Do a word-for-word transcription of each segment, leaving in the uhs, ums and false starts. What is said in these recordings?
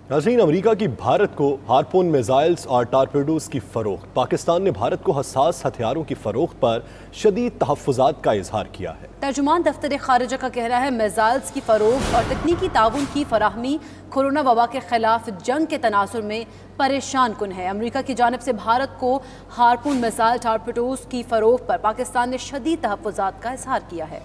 नाज़रीन, अमेरिका की भारत को हार्पून मिसाइल्स और टारपेडोज की फ़रोख्त। पाकिस्तान ने भारत को हसास हथियारों की फ़रोख्त पर शदीद तहफ़्फ़ुज़ात का इजहार किया है। तर्जुमान दफ्तर खारिजा का कहना है मिसाइल्स की फ़रोख्त और तकनीकी ताउन की फराहमी कोरोना वबा के खिलाफ जंग के तनासुर में परेशान कुन है। अमेरिका की जानिब से भारत को हार्पून मिसाइल टारपेडोज की फ़रोख्त पर पाकिस्तान ने शदीद तहफ़्फ़ुज़ात का इजहार किया है।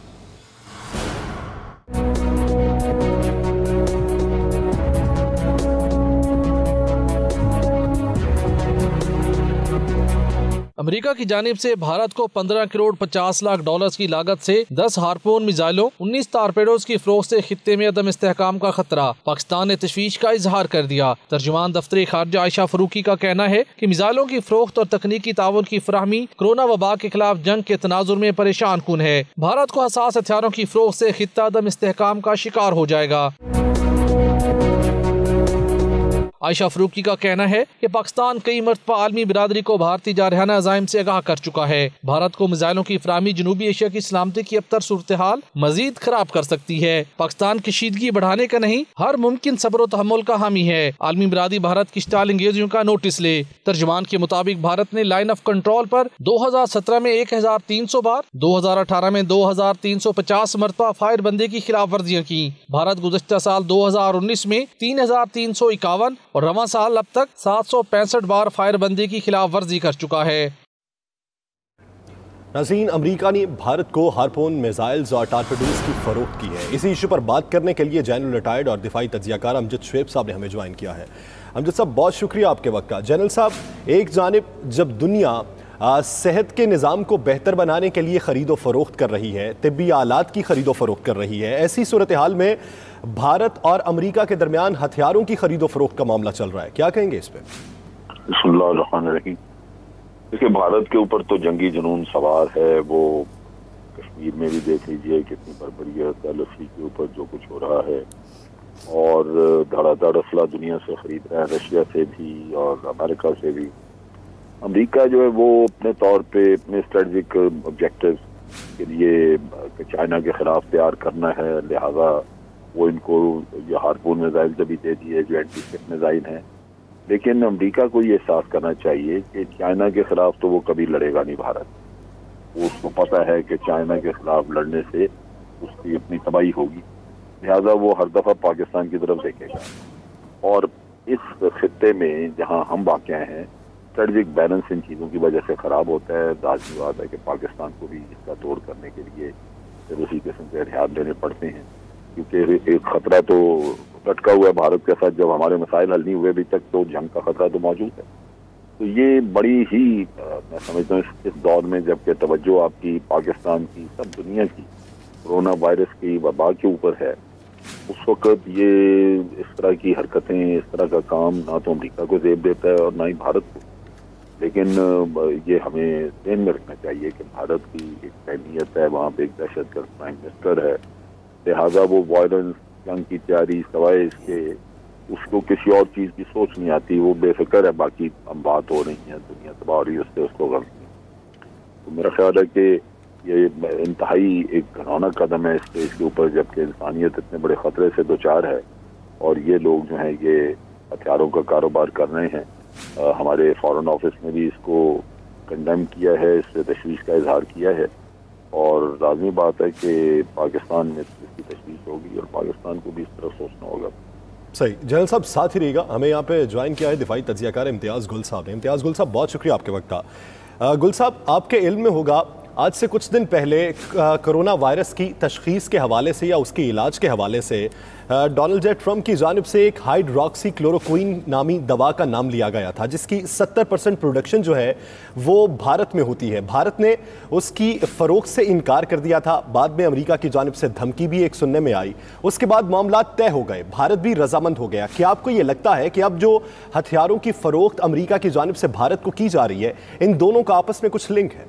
अमेरिका की जानिब से भारत को पंद्रह करोड़ पचास लाख डॉलर की लागत से दस हार्पून मिसाइलों, उन्नीस टारपेडोज की फरोख्त से खित्ते में अदम इस्तेहकाम का खतरा। पाकिस्तान ने तशवीश का इजहार कर दिया। तर्जुमान दफ्तर खारिजा आयशा फरूकी का कहना है कि मिसाइलों की फरोख्त और तकनीकी ताउन की फराहमी कोरोना वबा के खिलाफ जंग के तनाजुर में परेशान कुन है। भारत को हसास हथियारों की फरोख्त से खित्ता अदम इस्तेहकाम का शिकार हो जाएगा। आयशा फरूकी का कहना है कि पाकिस्तान कई मरतबा आलमी बिरादरी को भारतीय जारहाना अज़ाइम से आगाह कर चुका है। भारत को मिसाइलों की फराहमी जनूबी एशिया की सलामती की अबतर सूरत हाल मजीद खराब कर सकती है। पाकिस्तान कशीदगी बढ़ाने का नहीं, हर मुमकिन सब्र व तहम्मुल का हामी है। आलमी बिरादरी भारत की स्टाल अंगेजियों का नोटिस ले। तर्जुमान के मुताबिक भारत ने लाइन ऑफ कंट्रोल पर दो हजार सत्रह में एक हजार तीन सौ बार, दो हजार अठारह में दो हजार तीन सौ पचास मरतबा फायर बंदी की खिलाफ वर्जियाँ की। भारत गुज़श्ता साल दो हजार उन्नीस में तीन हजार तीन सौ इक्यावन और रवां साल अब तक सात सौ पैंसठ बार फायर बंदी की खिलाफ वर्जी कर चुका है। नाज़रीन, अमेरिका ने भारत को हार्पून मिसाइल्स और टारपेडोज की फरोख्त की है। इसी इशू पर बात करने के लिए जनरल रिटायर्ड और दिफाई तज्जियाकार अमजद शुएब साहब ने हमें ज्वाइन किया है। अमजद साहब, बहुत शुक्रिया आपके वक्त का। जनरल साहब, एक जानिब जब दुनिया आ, सेहत के निज़ाम को बेहतर बनाने के लिए ख़रीदो फ़रोख्त कर रही है, तिब्बी आलात की ख़रीदो फ़रोख्त कर रही है, ऐसी सूरत हाल में भारत और अमेरिका के दरमियान हथियारों की खरीदो फरोख्त का मामला चल रहा है, क्या कहेंगे इस पे? बिस्मिल्लाहिर्रहमानिर्रहीम। देखिए, भारत के ऊपर तो जंगी जुनून सवार है। वो कश्मीर में भी देख लीजिए कितनी बर्बरी है, लफ्सी के ऊपर जो कुछ हो रहा है, और धड़ाधड़ असला दुनिया से खरीद रहा है, रशिया से भी और अमेरिका से भी। अमेरिका जो है वो अपने तौर पे अपने स्ट्रेटजिक ऑब्जेक्टिव के लिए चाइना के खिलाफ तैयार करना है, लिहाजा वो इनको ये हार्पून मिसाइल जब भी दे दिए जो एंटी शिप मिसाइल हैं। लेकिन अमेरिका को ये एहसास करना चाहिए कि चाइना के खिलाफ तो वो कभी लड़ेगा नहीं भारत। वो उसको पता है कि चाइना के खिलाफ लड़ने से उसकी अपनी तबाही होगी, लिहाजा वो हर दफ़ा पाकिस्तान की तरफ देखेगा। और इस खित्ते में जहाँ हम वाक़या हैं, स्ट्रेटजिक बैलेंस इन चीज़ों की वजह से ख़राब होता है। लाज़मी बात है कि पाकिस्तान को भी इसका तोड़ करने के लिए फिर उसी किस्म के एहतियात लेने पड़ते हैं, क्योंकि एक खतरा तो लटका हुआ है भारत के साथ। जब हमारे मसाइल हल नहीं हुए अभी तक, तो जंग का खतरा तो मौजूद है। तो ये बड़ी ही मैं समझता हूँ इस, इस दौर में जबकि तवज्जो आपकी पाकिस्तान की, सब दुनिया की कोरोना वायरस की वबा के ऊपर है, उस वक्त ये इस तरह की हरकतें, इस तरह का काम ना तो अमेरिका को ज़ेब देता है और ना ही भारत को। लेकिन ये हमें ध्यान में रखना चाहिए कि भारत की एक अहमियत है, वहाँ पे एक दहशतगर्द प्राइम मिनिस्टर है, लिहाजा वो वायलेंस जंग की तैयारी सवाए इसके उसको किसी और चीज़ की सोच नहीं आती। वो बेफिक्र है, बाकी हम बात हो रही है, दुनिया तबाह हो रही है, उससे उसको गम नहीं। तो मेरा ख्याल है कि ये इंतहाई एक घिनौना कदम है इस देश के ऊपर, जबकि इंसानियत इतने बड़े ख़तरे से दो चार है और ये लोग जो हैं ये हथियारों का कारोबार कर रहे हैं। आ, हमारे फॉरेन ऑफिस ने भी इसको कंडेम किया है, इससे तशवीश का इजहार किया है, और लाजमी बात है कि पाकिस्तान में इसकी तशवीश होगी और पाकिस्तान को भी इस तरह सोचना होगा। सही। जनरल साहब साथ ही रहिएगा। हमें यहाँ पे ज्वाइन किया है दिफाई तज्जियाकार इम्तियाज़ गुल साहब ने। इम्तियाज़ गुल साहब, बहुत शुक्रिया आपके वक्त का। गुल साहब, आपके इल्म में होगा आज से कुछ दिन पहले कोरोना वायरस की तशखीस के हवाले से या उसके इलाज के हवाले से डोनाल्ड जे ट्रम्प की जानिब से एक हाइड्रोक्सी क्लोरोक्विन नामी दवा का नाम लिया गया था, जिसकी सत्तर परसेंट प्रोडक्शन जो है वो भारत में होती है। भारत ने उसकी फ़रोख्त से इनकार कर दिया था। बाद में अमेरिका की जानिब से धमकी भी एक सुनने में आई, उसके बाद मामला तय हो गए, भारत भी रजामंद हो गया। क्या आपको ये लगता है कि अब जो हथियारों की फ़रोख्त अमेरिका की जानिब से भारत को की जा रही है, इन दोनों का आपस में कुछ लिंक है?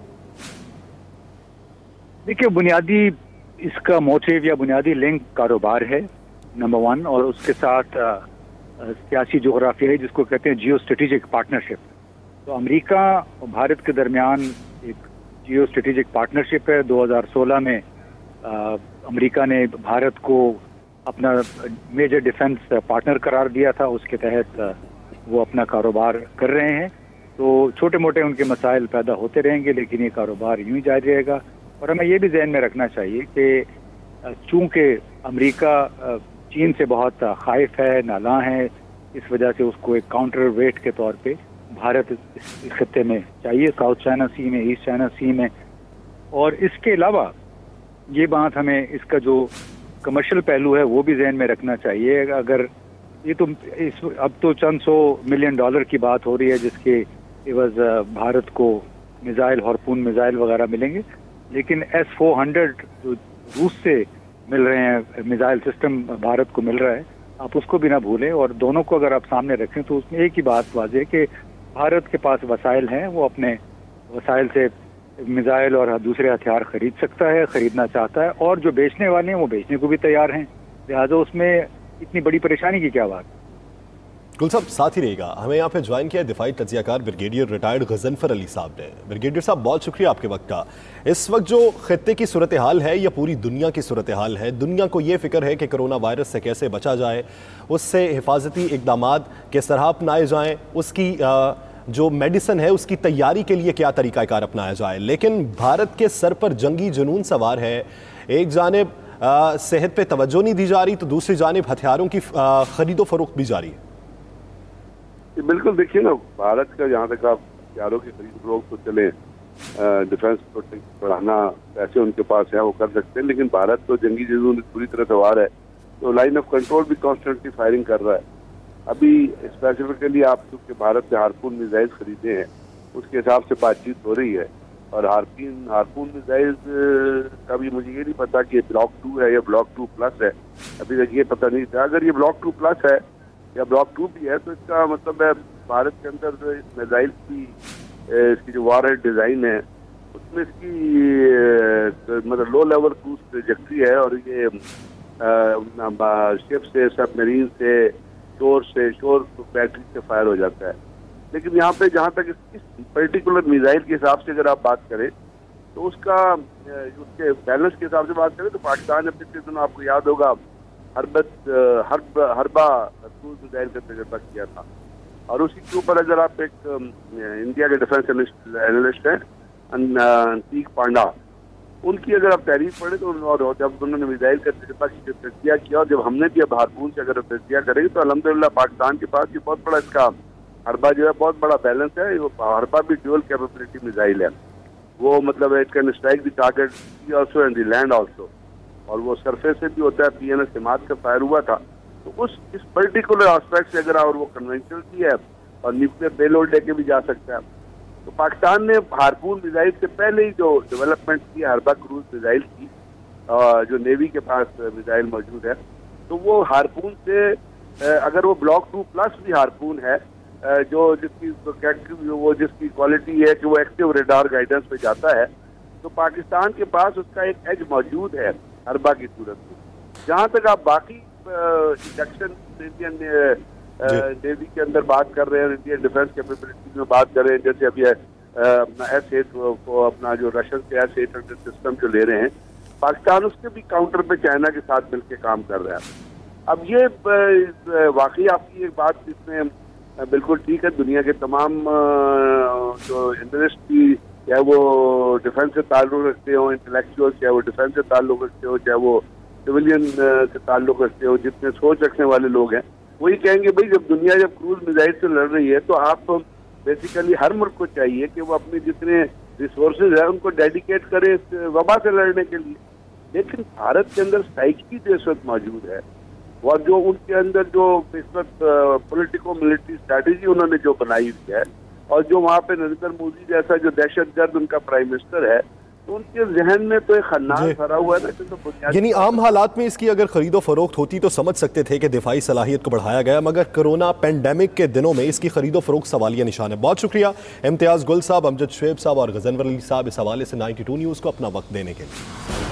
देखिए, बुनियादी इसका मोटिव या बुनियादी लिंक कारोबार है नंबर वन, और उसके साथ सियासी जोग्राफिया है जिसको कहते हैं जियो स्ट्रेटेजिक पार्टनरशिप। तो अमेरिका और भारत के दरमियान एक जियो स्ट्रेटेजिक पार्टनरशिप है। दो हज़ार सोलह में अमेरिका ने भारत को اپنا میجر ڈیفنس پارٹنر قرار دیا تھا، اس کے تحت وہ اپنا کاروبار کر رہے ہیں. تو چھوٹے موٹے ان کے مسائل پیدا ہوتے رہیں گے، لیکن یہ کاروبار یوں ہی جاری رہے گا. اور ہمیں یہ بھی ذہن میں رکھنا چاہیے کہ چونکہ امریکہ چین سے بہت خائف ہے، نالاں ہے، اس وجہ سے اس کو ایک کاؤنٹر ویٹ کے طور پہ بھارت اس خطے میں چاہیے، ساؤتھ چائنا سی میں، ایسٹ چائنا سی میں. اور اس کے علاوہ یہ بات ہمیں اس کا جو کمرشل پہلو ہے وہ بھی ذہن میں رکھنا چاہیے. اگر یہ تو اس اب تو چند سو ملین ڈالر کی بات ہو رہی ہے جس کے عوض بھارت کو میزائل، ہارپون میزائل وغیرہ ملیں گے، لیکن ایس فور ہنڈریڈ جو روس سے مل رہے ہیں میزائل سسٹم بھارت کو مل رہا ہے، آپ اس کو بھی نہ بھولیں. اور دونوں کو اگر آپ سامنے رکھیں تو اس میں ایک ہی بات واضح ہے کہ بھارت کے پاس وسائل ہیں، وہ اپنے وسائل سے میزائل اور دوسرے ہتھیار خرید سکتا ہے، خریدنا چاہتا ہے، اور جو بیچنے والے ہیں وہ بیچنے کو بھی تیار ہیں. لہٰذا اس میں اتنی بڑی پریشانی کی کیا بات. گل صاحب ساتھ ہی رہے گا. ہمیں یہاں پہ جوائن کیا ہے دفاعی تجزیہ کار بریگیڈیئر ریٹائرڈ غضنفر علی صاحب نے. بریگیڈیئر صاحب بہت شکریہ آپ کے وقت کا. اس وقت جو خطے کی صورتحال ہے یا پوری دنیا کی صورتحال ہے، دنیا کو یہ فکر ہے کہ کرونا وائرس سے کیسے بچا جائے، اس سے حفاظتی اقدامات کس طرح اپنائے جائیں، اس کی جو میڈیسن ہے اس کی تیاری کے لیے کیا طریقہ کار اپنایا جائے. لیکن بھارت کے سر پر جنگی جنون سوار ہے. ایک جانب صحت پہ توجہ نہیں دی جا رہی تو دوسری جانب ہتھیاروں کی خرید و فروخت بھی جاری ہے. بالکل دیکھیے نا، بھارت کا جہاں تک آپ ہتھیاروں کی خرید فروخت تو چلے، ڈیفینس پروڈکٹ بڑھانا پیسے ان کے پاس ہیں وہ کر سکتے ہیں، لیکن بھارت تو جنگی جنون پوری طرح سوار ہے، تو لائن آف کنٹرول بھی کانسٹنٹلی فائرنگ کر رہا ہے. ابھی اسپیسیفکلی آپ کیونکہ بھارت سے ہارپون میزائل خریدے ہیں اس کے حساب سے بات چیت ہو رہی ہے. اور ہارپین ہارپون میزائل کا بھی مجھے یہ نہیں پتا کہ بلاک ٹو ہے یا بلاک ٹو پلس ہے، ابھی تک یہ پتہ نہیں تھا. اگر یہ بلاک ٹو پلس ہے یا بلاک ٹو بھی ہے تو اس کا مطلب ہے بھارت کے اندر جو اس میزائل کی اس کی جو وار ہیڈ ڈیزائن ہے اس میں اس کی مطلب لو لیول کروز ٹریجیکٹری ہے، اور یہ شپ سے، سب میرین سے، شور سے، شور بیٹری سے فائر ہو جاتا ہے. لیکن یہاں پہ جہاں تک اس پرٹیکولر میزائل کے حساب سے اگر آپ بات کریں تو اس کا اس کے بیلنس کے حساب سے بات کریں تو پاکستان نے پچھلے دنوں آپ کو یاد ہوگا ہربت ہرب ہربا کروز میزائل کا تجربہ کیا تھا. اور اسی کے اوپر اگر آپ ایک انڈیا کے ڈیفینس اینالسٹ ہیں انتیک پانڈا، ان کی اگر آپ تعریف پڑھیں تو اور جب انہوں نے میزائل کا تجربہ کی تجزیہ کیا اور جب ہم نے بھی اب ہارپون سے اگر تجزیہ کریں گے تو الحمدللہ پاکستان کے پاس یہ بہت بڑا اس کا ہربا جو ہے بہت بڑا بیلنس ہے. ہربا بھی ڈیول کیپیبلٹی میزائل ہے، وہ مطلب it can strike the target sea also and the land also, اور وہ سرفیس سے بھی ہوتا ہے. پی این ایس سماعت کا فائر ہوا تھا تو اس اس پرٹیکولر آسپیکٹ سے اگر اور وہ کنونشنل بھی ہے اور نیوکلیر پے لوڈ لے کے بھی جا سکتا ہے. تو پاکستان نے ہارپون میزائل سے پہلے ہی جو ڈیولپمنٹ کی ہربا کروز میزائل کی جو نیوی کے پاس میزائل موجود ہے، تو وہ ہارپون سے اگر وہ بلاک ٹو پلس بھی ہارپون ہے جو جس کی وہ جس کی کوالٹی ہے کہ وہ ایکٹیو ریڈار گائیڈنس پہ جاتا ہے، تو پاکستان کے پاس اس کا ایک ایج موجود ہے ہربا کی صورت میں. جہاں تک آپ باقی انڈکشن انڈین نیوی کے اندر بات کر رہے ہیں، انڈین ڈیفینس کیپیبلٹی میں بات کر رہے ہیں، جیسے ابھی اپنا ایس ایٹ کو اپنا جو رشین سے ایس ایٹ ہنڈریڈ سسٹم جو لے رہے ہیں، پاکستان اس کے بھی کاؤنٹر پہ چائنا کے ساتھ مل کے کام کر رہا ہے. اب یہ واقعی آپ کی ایک بات اس میں بالکل ٹھیک ہے، دنیا کے تمام جو انٹرسٹ بھی چاہے وہ ڈیفینس سے تعلق رکھتے ہوں، انٹلیکچوئل چاہے وہ ڈیفینس سے تعلق رکھتے ہو، چاہے وہ سویلین سے تعلق رکھتے ہو، جتنے سوچ رکھنے والے لوگ ہیں وہی کہیں گے بھائی جب دنیا جب کروز میزائل سے لڑ رہی ہے تو آپ بیسیکلی ہر ملک کو چاہیے کہ وہ اپنے جتنے ریسورسز ہیں ان کو ڈیڈیکیٹ کرے اس وبا سے لڑنے کے لیے. لیکن بھارت کے اندر سائیکی جو اس وقت موجود ہے اور جو ان کے اندر جو اس وقت پولیٹیکو ملٹری اسٹریٹجی انہوں نے جو بنائی ہوئی ہے، اور جو وہاں پہ نریندر مودی جیسا جو دہشت گرد ان کا پرائم منسٹر ہے، تو ان کے ذہن میں تو ایک خناس بھرا ہوا ہے نا. یعنی عام حالات میں اس کی اگر خرید و فروخت ہوتی تو سمجھ سکتے تھے کہ دفاعی صلاحیت کو بڑھایا گیا، مگر کرونا پینڈیمک کے دنوں میں اس کی خرید و فروخت سوالیہ نشان ہے. بہت شکریہ امتیاز گل صاحب، امجد شعیب صاحب اور غضنفر علی صاحب اس حوالے سے نائنٹی ٹو نیوز کو اپنا وقت دینے کے لیے.